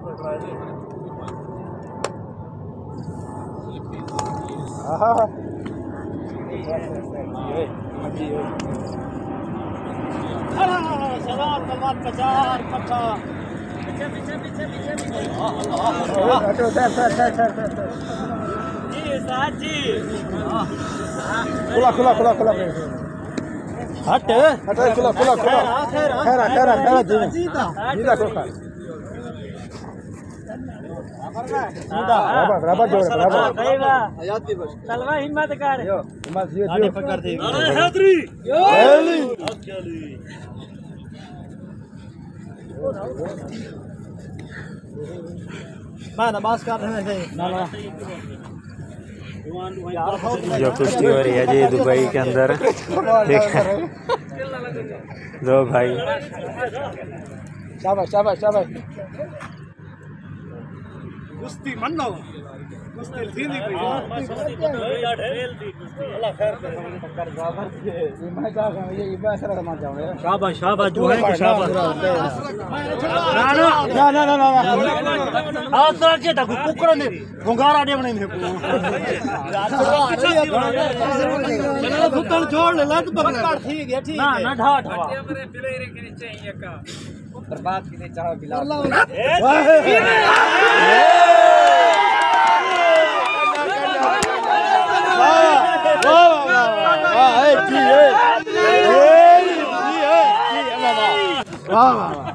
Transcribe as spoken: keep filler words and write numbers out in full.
हाँ सवाल कलवार पचार पचा पीछे पीछे पीछे पीछे पीछे हटो sir sir sir sir sir ji साहब जी खुला खुला खुला खुला हट हट खुला खुला खुला खैर खैर खैर जीता जीता खुला रबर रबर जोड़ रबर आजादी बस चलवा हिम्मत कर हिम्मत ये गाड़ी पकड़ दे अरे हैदरी हेली चली मैं नमाज कर रहे हैं ना ना जो कुश्ती हो रही है जी दुबई के अंदर दो भाई शाबाश शाबाश शाबाश कुश्ती मन लो कुश्ती थी नहीं कोई यार ढेल थी कुश्ती अल्लाह खैर करे कर जाबर के मैं जा रहा हूं ये इबासरा का मान जाऊंगा शाबाश शाबाश जो है शाबाश ना ना ना ना ना आज तक के तक कुकड़ ने भंगारा दे बने चलो सुतन छोड़ ले लग पकड़ ठीक है ठीक है ना ना ढा ढा मेरे पिले के नीचे ही का बर्बाद के लिए चाहो बिलाल वाह वाह